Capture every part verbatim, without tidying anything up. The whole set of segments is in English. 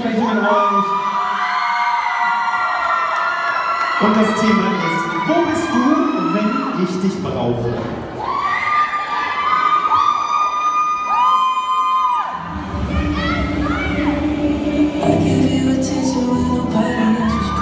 Aufzeichnung mit euch. Und das Thema ist, wo bist du, wenn ich dich brauche? I gave you attention when nobody else was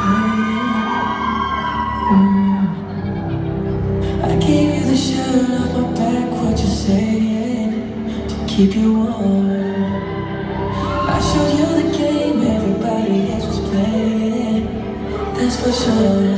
playing. I gave you the shirt off my back, what you saying, to keep you warm. I showed you the game everybody else was playing, that's for sure.